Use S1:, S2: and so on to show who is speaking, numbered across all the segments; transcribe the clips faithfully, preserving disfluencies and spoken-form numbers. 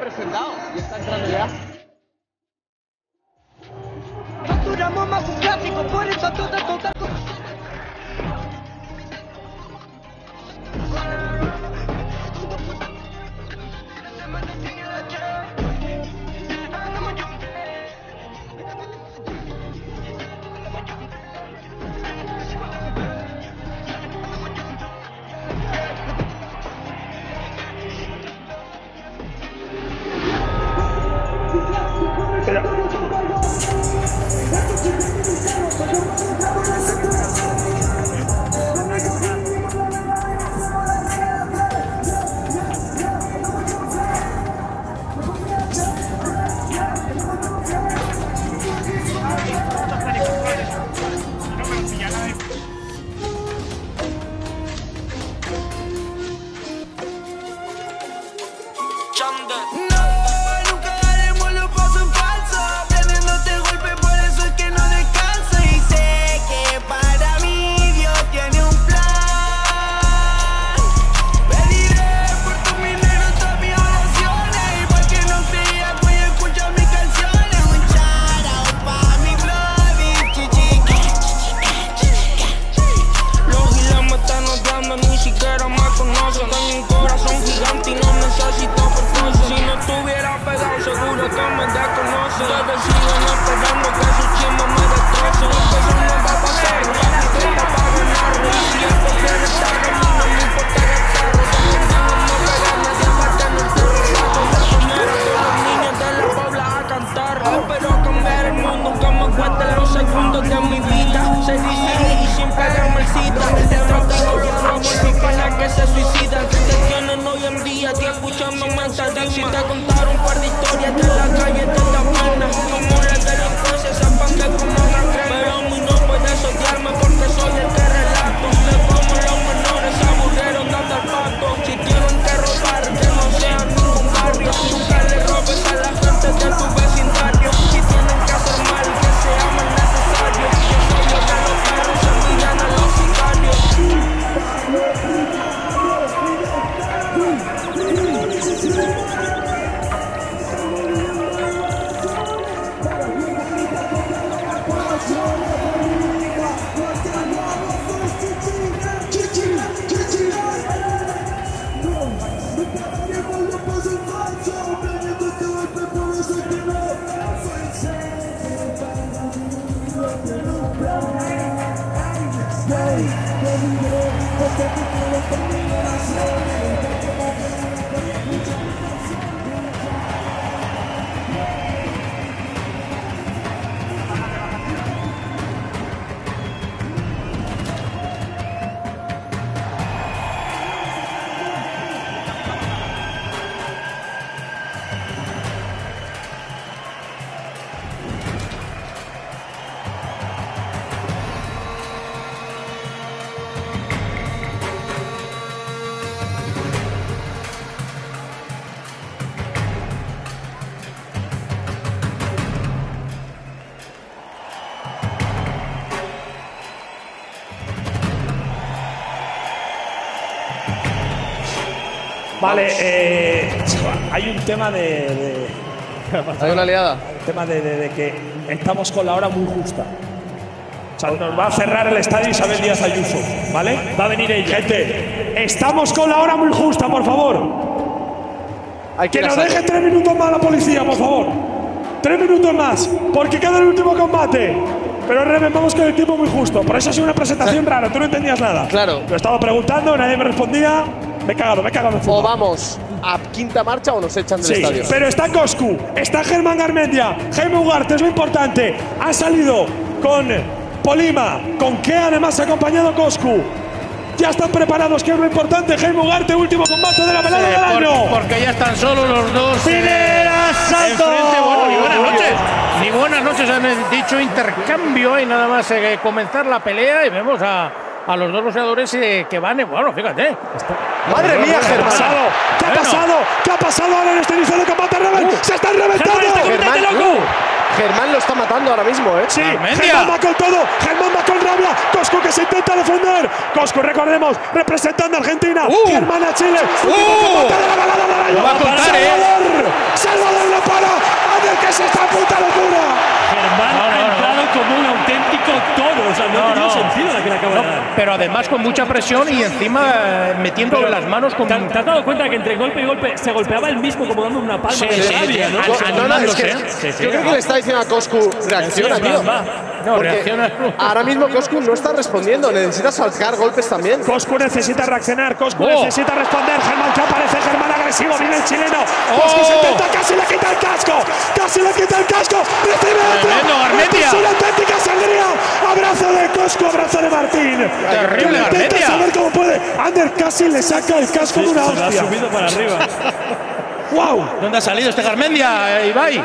S1: presentado y está entrando ya.
S2: Facturamos más clásico, por eso toda, toda, toda.
S3: Vale, eh, hay un tema de, de
S1: hay una liada.
S3: El tema de, de, de que estamos con la hora muy justa. O sea, nos va a cerrar el estadio Isabel Díaz Ayuso, ¿vale? Va a venir ella. Gente, estamos con la hora muy justa, por favor. Hay que, que nos deje tres minutos más la policía, por favor. Tres minutos más, porque queda el último combate. Pero Reven, vamos con el tiempo muy justo. Por eso ha sido una presentación rara, tú no entendías nada.
S1: Claro.
S3: Lo estaba preguntando, nadie me respondía. Me he cagado, me he cagado en fútbol.
S1: O vamos a quinta marcha o nos echan del
S3: sí,
S1: estadio.
S3: Pero está Coscu, está Germán Garmendia, Jaime Ugarte, es lo importante. Han salido con Polima, con que además ha acompañado Coscu. Ya están preparados, que es lo importante. Jaime Ugarte, último combate de la velada sí, del
S4: por,
S3: año.
S4: Porque ya están solos los dos.
S3: ¡Pineda Santos!
S4: Bueno, ni buenas noches. Ni buenas noches, han dicho intercambio y nada más eh, comenzar la pelea y vemos a. A los dos luchadores eh, que van, bueno, fíjate.
S3: Está. ¡Madre mía, ¿qué ha pasado? ¿Qué ha pasado? ¿Qué ha pasado ahora en este inicio de combate, Reven? Uh, ¡Se están reventando!
S1: Germán, loco! Germán lo está matando ahora mismo, ¿eh?
S3: Sí, Germán va con todo. Germán va con rabia. Coscu que se intenta defender. Coscu, recordemos, representando a Argentina. Uh, Germán a Chile.
S4: Uh,
S3: Último combate de la balada del año.
S4: Lo va a contar, ¿eh?
S5: O sea, no,
S4: No,
S5: ha tenido
S4: no.
S5: sentido la que le acaba
S4: No,
S5: de dar.
S4: pero además con mucha presión y encima eh, metiendo
S5: Pero,
S4: las manos con.
S5: ¿Te, te has dado cuenta que entre golpe y golpe se golpeaba él mismo como dando una palma
S4: Sí,
S5: de
S4: sí,
S5: rabia,
S4: sí,
S5: ¿no?
S4: sí.
S5: O sea,
S1: No, no, es que
S4: animándose, sí, sí.
S1: yo creo que le está diciendo a Coscu, reacciona,
S5: sí,
S1: tío.
S5: va,
S4: No,
S1: Porque
S4: reacciona.
S1: ahora mismo Coscu no está respondiendo, necesita sacar golpes también.
S3: Coscu necesita reaccionar, Coscu
S4: Oh.
S3: necesita responder. Germán que aparece, Germán agresivo, viene el chileno. Coscu
S4: Oh.
S3: se intenta, casi le quita el casco, casi le quita el casco. Recibe
S4: Tremendo,
S3: otro.
S4: Garmendia.
S3: Esto es una auténtica sangría. Abrazo de Coscu, abrazo de Martín.
S4: Terrible,
S3: Que intenta
S4: Garmendia.
S3: saber cómo puede. Ander casi le saca el casco de una
S5: se lo ha
S3: hostia.
S5: subido para arriba.
S3: ¡Wow!
S4: ¿Dónde ha salido este Garmendia, eh, Ibai?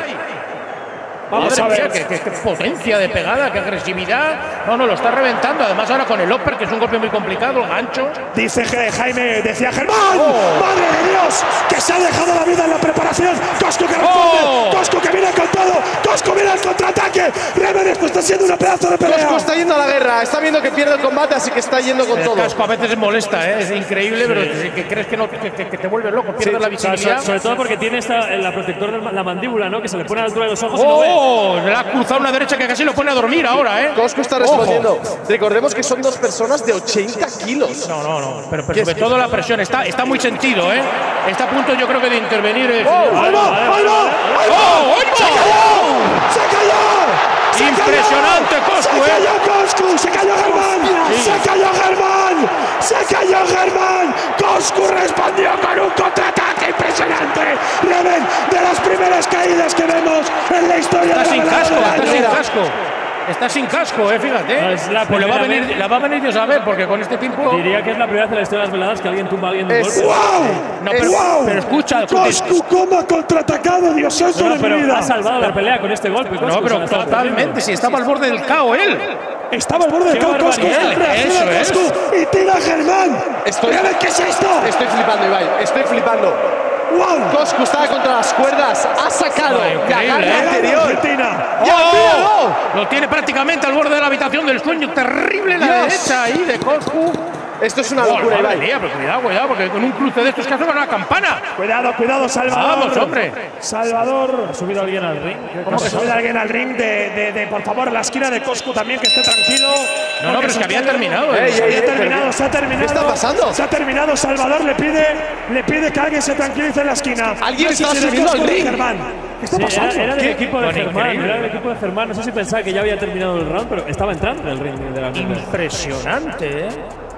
S3: Vamos
S4: Madre
S3: a
S4: mía,
S3: ver.
S4: qué, qué- qué potencia de pegada, qué agresividad. No, no, lo está reventando. Además, ahora con el upper, que es un golpe muy complicado, el gancho.
S3: Dice que Jaime, decía Germán,
S4: Oh.
S3: madre de Dios, que se ha dejado la vida en la preparación. Coscu que responde,
S4: Oh.
S3: Coscu que viene con todo, Coscu viene al contraataque. Remen, esto está siendo una pedazo de pelea.
S1: Coscu está yendo a la guerra, está viendo que pierde el combate, así que está yendo con
S4: El
S1: todo.
S4: casco a veces molesta, ¿eh? Es increíble, pero que, que crees que, no, que, que- que te vuelves loco, pierdes la
S5: O sea,
S4: visibilidad.
S5: sobre, sobre todo porque tiene esta, la protector de la mandíbula, ¿no? Que se le pone a la altura de los ojos y no ve.
S4: ¡Oh! Le ha cruzado una derecha que casi lo pone a dormir ahora, ¿eh?
S1: Coscu está respondiendo. Recordemos que son dos personas de ochenta kilos.
S4: No, no, no. Pero,
S1: ¿Qué
S4: pero
S1: es
S4: sobre
S1: que-
S4: todo la presión. Está, está muy sentido, ¿eh? Está a punto, yo creo que de intervenir. eh,
S1: ¡Oh,
S4: señor.
S1: ahí va, ahí va, ahí va!
S4: ¡Oh, ahí va!
S1: ¡Se cayó! ¡Se cayó! ¡Se
S4: Impresionante,
S1: cayó!
S4: Coscu,
S1: ¡Se
S4: ¿eh?
S1: cayó Coscu! ¡Se cayó Germán!
S4: Sí.
S1: ¡Se cayó Germán! ¡Se cayó Germán! Coscu respondió con un contraataque impresionante. Remen, de las primeras caídas que vemos en la historia
S4: Está
S1: de
S4: sin
S1: la
S4: casco,
S1: velada de la
S4: está sin
S1: primera.
S4: casco. Está sin casco, eh, fíjate.
S5: No, es la
S4: Pues le va, a
S5: primera
S4: venir,
S5: vez.
S4: la va a venir Dios a ver, porque con este tiempo.
S5: Diría que es la primera vez en la historia de las veladas que alguien tumba a alguien de un
S1: Es-
S5: golpe.
S3: ¡Wow!
S4: No,
S1: Es-
S4: pero,
S3: ¡Wow!
S4: pero escucha,
S3: Coscu, cómo ha contraatacado, Dios santo
S5: No,
S3: de mi
S5: pero
S3: vida.
S5: ha salvado la pelea con este golpe. Coscu,
S4: No,
S5: se
S4: pero
S5: la estaba
S4: totalmente,
S5: perdiendo.
S4: si estaba al borde del caos él.
S3: Estaba al borde del
S5: ¡Qué
S3: campo, Coscu.
S5: barbaridad!
S3: Reacciona
S4: Eso es.
S3: Coscu y tira a Germán.
S1: Estoy-
S3: Remen, ¿qué es esto?
S1: Estoy flipando, Ibai, estoy flipando.
S3: ¡Wow!
S1: Coscu estaba contra las cuerdas, ha sacado
S4: Ay,
S1: la
S4: increíble,
S1: garra
S4: ¿eh?
S1: anterior.
S3: Argentina.
S1: ¡Ya,
S4: ¡Oh!
S1: míralo!
S4: Lo tiene prácticamente al borde de la habitación del sueño. Terrible la
S1: Dios.
S4: derecha ahí de Coscu.
S1: Esto es una
S4: Oh,
S1: locura,
S4: madre
S1: Ibai.
S4: mía, pero cuidado, cuidado, porque con un cruce de estos que hacen una campana.
S3: Cuidado, cuidado, Salvador.
S4: Vamos, hombre.
S3: Salvador.
S5: ¿Ha subido alguien al ring? ¿Qué
S3: ¿Cómo que
S5: pasa?
S3: sube alguien al ring de, de, de, por favor, la esquina de Coscu también, que esté tranquilo?
S4: No, no, pero es que había terminado.
S1: Ey,
S4: eh.
S3: Se
S1: ey,
S3: había
S1: ey,
S3: terminado,
S1: pero
S3: se ha terminado.
S1: ¿qué está pasando?
S3: Se ha terminado, Salvador le pide, le pide que alguien se tranquilice en la esquina.
S1: Alguien
S3: No sé
S1: está
S3: si de
S1: subiendo al
S3: Coscu o de
S1: ring.
S3: Germán. ¿Qué está
S5: Sí,
S3: pasando?
S5: era, era del
S4: ¿Qué?
S5: equipo de
S4: Bueno,
S5: Germán,
S4: increíble.
S5: era del equipo de Germán. No sé si pensaba que ya había terminado el round, pero estaba entrando en el ring de la Almeida.
S4: Impresionante, ¿eh?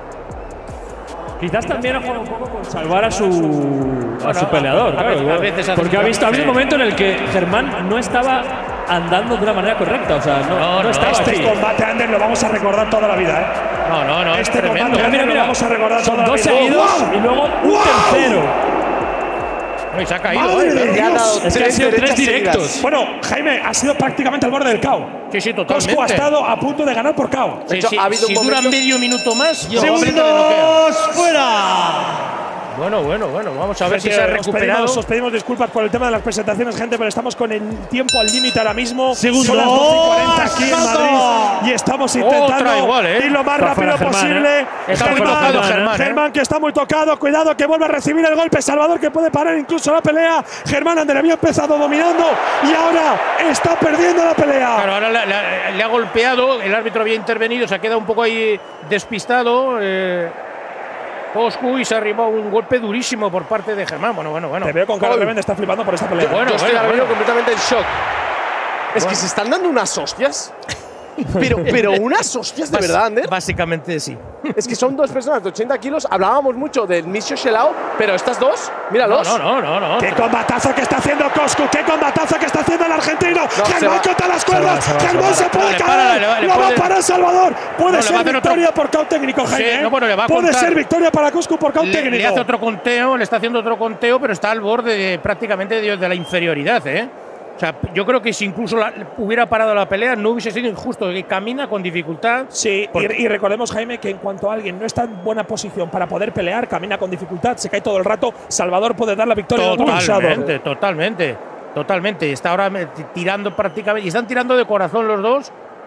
S5: Quizás también ha jugado un poco con salvar a su, a
S4: Bueno,
S5: su peleador,
S4: a- a
S5: claro,
S4: veces-
S5: igual.
S4: a veces hace
S5: porque ha
S4: mucho-
S5: visto, ha habido un
S4: sí.
S5: momento en el que Germán no estaba andando de una manera correcta, o sea, no,
S4: No,
S5: no,
S4: no,
S5: estaba
S3: Este
S5: aquí.
S3: combate, Ander, lo vamos a recordar toda la vida, ¿eh?
S4: No, no, no, es
S3: Este
S4: tremendo.
S3: combate,
S5: Mira,
S3: lo
S5: mira,
S3: vamos a recordar
S5: son
S3: toda la
S5: dos
S3: vida.
S5: seguidos
S3: ¡Wow!
S5: y luego un
S3: ¡Wow!
S5: tercero.
S4: No, y se ha caído,
S3: ¡Madre
S4: ¿eh?
S3: de
S1: Le ha dado
S3: Dios!
S5: Es que han sido tres
S1: derechas
S5: directos.
S1: seguidas.
S3: Bueno, Jaime, ha sido prácticamente al borde del K O.
S4: Sí, sí,
S3: Coscu ha
S4: totalmente.
S3: estado a punto de ganar por K O.
S4: Sí,
S1: hecho,
S4: sí,
S1: ha habido
S4: si
S1: un
S4: dura
S1: momento-
S4: medio minuto más, probablemente le noquea.
S2: ¡Segundos fuera!
S4: Bueno, bueno, bueno, vamos a ver si se ha
S3: Os
S4: recuperado.
S3: pedimos, os pedimos disculpas por el tema de las presentaciones, gente, pero estamos con el tiempo al límite ahora mismo.
S2: Segundos.
S3: Son las doce y cuarenta aquí en
S2: Santo.
S3: Madrid y estamos intentando
S4: Otra igual, ¿eh?
S3: ir lo más
S5: Está
S3: rápido
S5: fuera Germán,
S3: posible.
S5: ¿eh?
S4: Está muy
S3: Germán,
S4: tocado Germán, ¿eh?
S3: Germán, que está muy tocado. Cuidado, que vuelve a recibir el golpe. Salvador, que puede parar incluso la pelea. Germán, Ander había empezado dominando y ahora está perdiendo la pelea.
S4: Claro, ahora le, le- le ha golpeado, el árbitro había intervenido, se ha quedado un poco ahí despistado. Eh, Coscu y se ha arribado un golpe durísimo por parte de Germán. Bueno, bueno, bueno.
S3: Te veo con cara de
S1: Uy.
S3: Revende, está flipando por esta pelea.
S4: Bueno,
S1: Yo estoy
S4: bueno,
S1: ahora mismo
S4: bueno.
S1: completamente en shock. Es que se están dando unas hostias. Pero, pero unas hostias de verdad, Ander.
S4: Básicamente sí.
S1: Es que son dos personas de ochenta kilos. Hablábamos mucho del Micho Shelao, pero estas dos, míralos.
S4: No, no, no, no.
S3: ¡Qué combatazo que está haciendo Coscu! ¡Qué combatazo que está haciendo el argentino!
S1: se
S3: Germán
S1: va.
S3: contra las
S5: Se va,
S3: cuerdas.
S5: se va, se
S3: Germán
S5: va.
S3: se puede
S4: Le
S3: caer.
S4: para, le va- le
S3: Lo va a
S4: puede-
S3: parar Salvador. Puede
S4: No, le va a
S3: ser
S4: hacer otro-
S3: victoria por caut técnico, Jaime.
S4: Sí,
S3: ¿eh?
S4: no, bueno, le va a
S3: puede
S4: contar.
S3: ser victoria para Coscu por caut
S4: Le,
S3: técnico.
S4: le hace otro conteo, le está haciendo otro conteo, pero está al borde de, prácticamente de, de la inferioridad, ¿eh? O sea, yo creo que si incluso la- hubiera parado la pelea, no hubiese sido injusto. Que camina con dificultad.
S3: Sí,
S4: Porque-
S3: y, y recordemos, Jaime, que en cuanto alguien no está en buena posición para poder pelear, camina con dificultad, se cae todo el rato, Salvador puede dar la victoria de otro pulsado.
S4: Totalmente, totalmente, totalmente. Está ahora me- tirando prácticamente. Y están tirando de corazón los dos.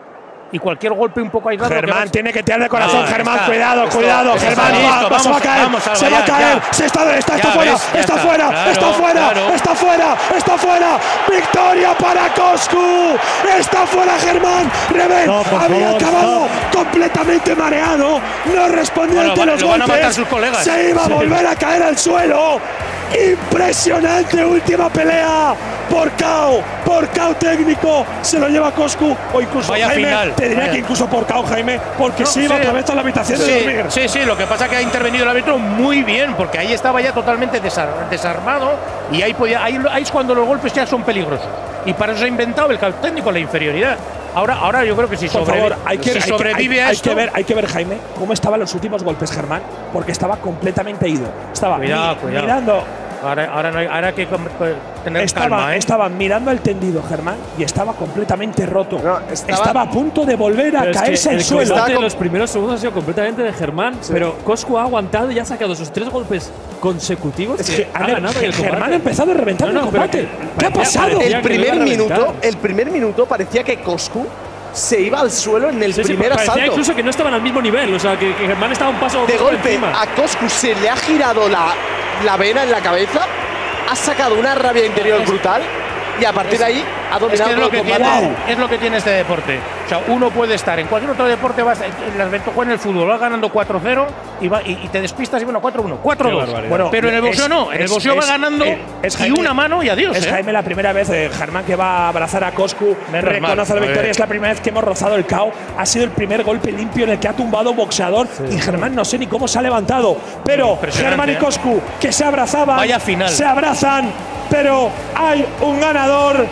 S4: y cualquier golpe un poco aislado.
S1: Germán
S4: que
S1: tiene que tirar de corazón.
S4: No,
S1: Germán,
S4: está,
S1: cuidado,
S4: esto,
S1: cuidado.
S4: esto,
S1: Germán
S4: listo,
S1: va,
S4: vamos,
S1: se va a caer.
S4: vamos, Alba,
S1: se va a
S4: ya,
S1: caer.
S4: ya.
S1: Se está, está, está
S4: Ya
S1: fuera.
S4: ves, ya
S1: está,
S4: está.
S1: fuera.
S4: Claro,
S1: está fuera.
S4: claro.
S1: Está fuera. Está fuera. Victoria para Coscu. Está fuera Germán. Reven
S3: No, por
S1: había
S3: favor,
S1: acabado
S3: no.
S1: completamente mareado. No respondía
S4: Bueno,
S1: ante
S4: va-
S1: los
S4: lo van a
S1: golpes.
S4: matar sus colegas.
S1: Se iba a
S4: Sí.
S1: volver a caer al suelo. Impresionante última pelea. Por K O, por K O técnico, se lo lleva Coscu o incluso
S4: Vaya
S1: Jaime,
S4: final,
S1: te diría
S4: vaya.
S1: que incluso por K O Jaime, porque
S4: No,
S1: se iba
S4: sí.
S1: otra vez a la habitación de
S4: Sí,
S1: dormir.
S4: sí, sí, lo que pasa es que ha intervenido el árbitro muy bien, porque ahí estaba ya totalmente desar- desarmado y ahí, podía, ahí, ahí es cuando los golpes ya son peligrosos. Y para eso se ha inventado el K O técnico, la inferioridad. Ahora, ahora yo creo que si,
S1: Por
S4: sobrevi-
S1: favor, hay que,
S4: si
S1: hay que-
S4: sobrevive
S1: hay-
S4: a
S1: hay
S4: esto…
S1: que ver, hay que ver Jaime cómo estaban los últimos golpes Germán, porque estaba completamente ido. Estaba
S4: Cuidado,
S1: mi-
S4: cuidado.
S1: mirando,
S4: Ahora, ahora, no hay, ahora hay que com- tener
S1: estaba,
S4: calma, ¿eh?
S1: estaba mirando al tendido Germán y estaba completamente roto.
S6: No, estaba-
S1: estaba, a punto de volver a
S5: Pero es que
S1: caerse al
S5: el
S1: suelo.
S5: combate de
S6: Estaba
S5: los primeros segundos ha sido completamente de Germán, pero Coscu ha aguantado y ha sacado sus tres golpes consecutivos
S1: Es
S5: que
S1: que,
S5: ha
S1: a ver,
S5: ganado el
S1: Germán
S5: combate.
S1: ha empezado a reventar
S5: No, no,
S1: el
S5: pero
S1: combate.
S5: que
S1: ¿Qué ha
S5: parecía-
S1: pasado?
S5: parecía-
S6: El
S5: que lo iba
S6: primer
S5: a reventar.
S6: minuto, el primer minuto parecía que Coscu se iba al suelo en el
S5: Sí, sí,
S6: primer
S5: parecía
S6: asalto.
S5: incluso que no estaban al mismo nivel, o sea, que, que Germán estaba un paso
S6: De
S5: por
S6: golpe
S5: encima.
S6: a Coscu se le ha girado la, la vena en la cabeza, ha sacado una rabia interior brutal y a partir de ahí ha
S4: Es
S6: dominado
S4: que es lo
S6: todo
S4: que,
S6: el
S4: tiene,
S6: combate.
S4: es lo que tiene este deporte. O sea, uno puede estar en cualquier otro deporte, vas, en las ventajas en el fútbol, vas ganando cuatro cero y, va, y, y te despistas y bueno, cuatro uno, cuatro dos.
S5: barbaridad.
S1: Bueno,
S4: Pero en el boxeo
S1: es-
S4: no, en el
S1: es-
S4: boxeo va
S1: es-
S4: ganando
S1: es- es
S4: y
S1: Jaime-
S4: una mano y adiós.
S1: Es
S4: ¿eh?
S1: Jaime la primera vez, eh, Germán, que va a abrazar a Coscu,
S4: Menos
S1: reconoce
S4: mal.
S1: la
S4: Muy
S1: victoria.
S4: bien.
S1: Es la primera vez que hemos rozado el K O. Ha sido el primer golpe limpio en el que ha tumbado un boxeador. Y Germán no sé ni cómo se ha levantado. Pero
S4: Impresionante,
S1: Germán y
S4: ¿eh?
S1: Coscu, que se abrazaban,
S4: Vaya final.
S1: se abrazan, pero hay un ganador.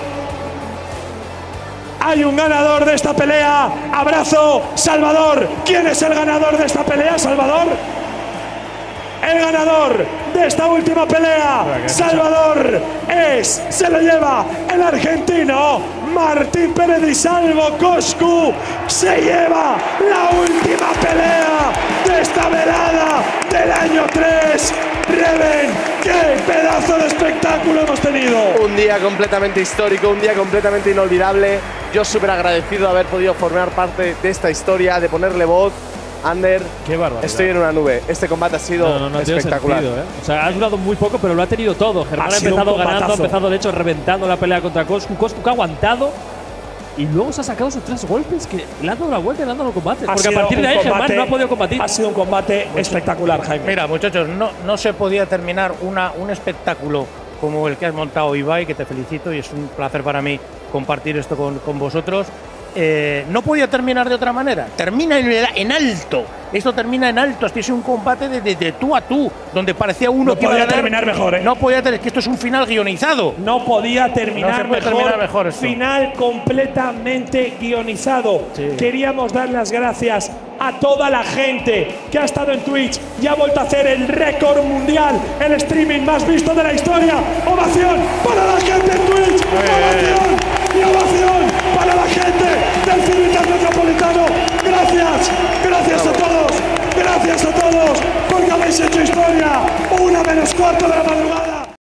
S1: Hay un ganador de esta pelea. Abrazo, Salvador. ¿Quién es el ganador de esta pelea, Salvador? El ganador de esta última pelea, Salvador, es, se lo lleva el argentino Martín Pérez y Salvo. Coscu se lleva la última pelea de esta velada del año tres. Reven, qué pedazo de espectáculo hemos tenido.
S6: Un día completamente histórico, un día completamente inolvidable. Yo súper agradecido de haber podido formar parte de esta historia, de ponerle voz. Ander,
S5: Qué barbaridad.
S6: estoy en una nube. Este combate ha sido
S5: No, no, no tiene
S6: espectacular.
S5: sentido, ¿eh? O sea, ha durado muy poco, pero lo ha tenido todo. Germán
S1: Ha
S5: ha,
S1: sido un
S5: empezado ganando, ha
S1: combatazo.
S5: empezado de hecho reventando la pelea contra Coscu. Coscu que ha aguantado y luego se ha sacado sus tres golpes que le han dado la vuelta y le han dado el combate.
S1: Ha
S5: Porque a
S1: sido
S5: partir de
S1: un
S5: ahí Germán
S1: combate-
S5: no ha podido combatir.
S1: Ha sido un combate espectacular, Jaime.
S4: Mira, muchachos, no, no se podía terminar una, un espectáculo como el que has montado, Ibai, que te felicito y es un placer para mí compartir esto con, con vosotros. Eh, no podía terminar de otra manera. Termina en, el- en alto. Esto termina en alto. Este es un combate de, de- de tú a tú, donde parecía uno
S1: No
S4: que iba a
S1: podía
S4: ganar.
S1: terminar mejor, ¿eh?
S4: No podía terminar. Que esto es un final guionizado.
S1: No podía terminar,
S4: No se puede
S1: mejor,
S4: terminar mejor esto.
S1: Final completamente guionizado.
S4: Sí.
S1: Queríamos dar las gracias a toda la gente que ha estado en Twitch y ha vuelto a hacer el récord mundial, el streaming más visto de la historia. Ovación para la gente en Twitch. Ovación